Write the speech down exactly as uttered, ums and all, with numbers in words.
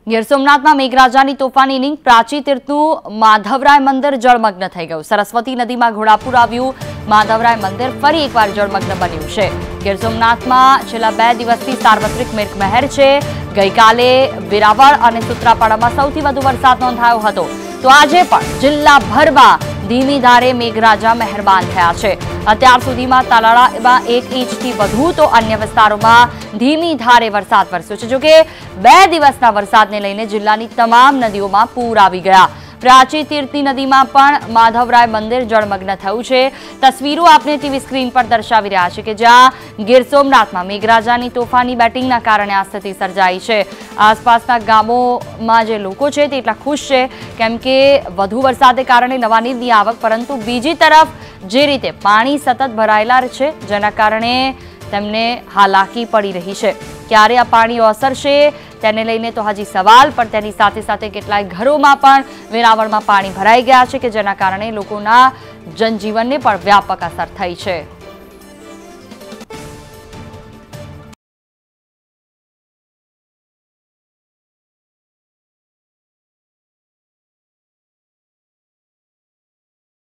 ગીર સોમનાથમાં મેઘરાજાની તોફાની ઇનિંગ પ્રાચી તીર્થનું માધવરાય મંદિર જળમગ્ન થઈ ગયું। સરસ્વતી નદીમાં ઘોડાપુર આવ્યું। માધવરાય મંદિર ફરી એકવાર જળમગ્ન બન્યું છે। ગીર સોમનાથમાં છેલ્લા બે દિવસથી સાર્વત્રિક મેઘમહેર છે। ગઈકાલે વેરાવળ અને સૂત્રાપાડામાં સૌથી વધુ વરસાદ નોંધાયો હતો, તો આજે પણ જિલ્લાભરમાં ધીમી ધારે મેઘરાજા મહેરબાન થયા છે। અત્યાર સુધીમાં તાલાળામાં એક ઇંચથી વધુ તો અન્ય વિસ્તારોમાં ધીમી ધારે વરસાદ વરસ્યો છે। જોકે બે દિવસના વરસાદને લઈને જિલ્લાની તમામ નદીઓમાં પૂર આવી ગયા। પ્રાચી તીર્થની નદીમાં પણ માધવરાય મંદિર જળમગ્ન થયું છે। તસવીરો આપને ટીવી સ્ક્રીન પર દર્શાવી રહ્યા છે કે જ્યાં ગીર સોમનાથમાં મેઘરાજાની તોફાની બેટિંગના કારણે આ સ્થિતિ સર્જાઈ છે। આસપાસના ગામોમાં જે લોકો છે તે એટલા ખુશ છે કેમ કે વધુ વરસાદને કારણે નવા નીરની આવક, પરંતુ બીજી તરફ જે રીતે પાણી સતત ભરાયેલા છે જેના કારણે તેમને હાલાકી પડી રહી છે। ક્યારે આ પાણી ઓસરશે તેને લઈને તો હજી સવાલ, પણ તેની સાથે સાથે કેટલાય ઘરોમાં પણ વેરાવળમાં પાણી ભરાઈ ગયા છે કે જેના કારણે લોકોના જનજીવનને પણ વ્યાપક અસર થઈ છે।